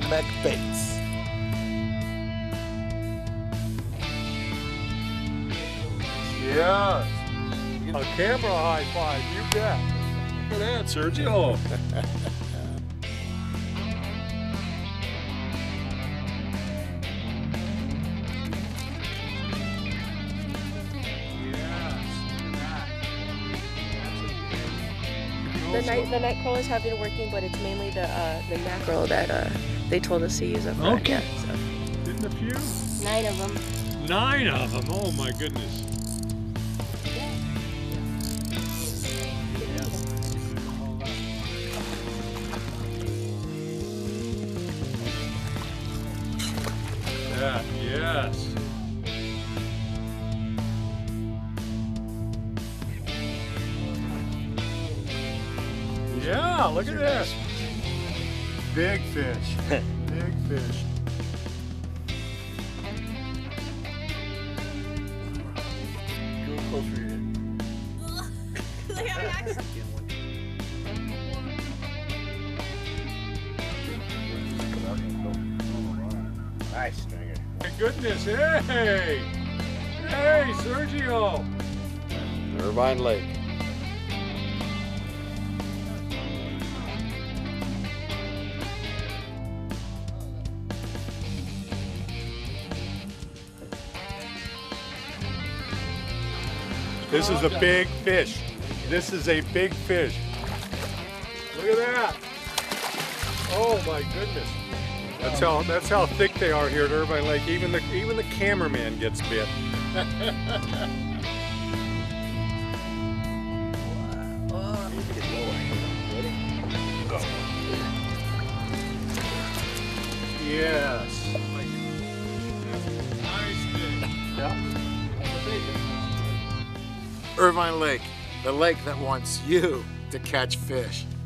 Meck Baits. Yes. A camera high five, you bet. Look at that, Sergio. The night crawlers have been working, but it's mainly the mackerel that they told us to use up front. Okay. Yeah, so. Didn't a few? 9 of them. 9 of them. Oh my goodness. Yeah, yes. Yeah, look at this. Big fish. Big fish. Nice stringer. My goodness, hey! Hey, Sergio! Irvine Lake. This is a big fish. This is a big fish. Look at that. Oh my goodness. That's how thick they are here at Irvine Lake. Even the cameraman gets bit. Yes. Nice fish. Yeah. Irvine Lake, the lake that wants you to catch fish.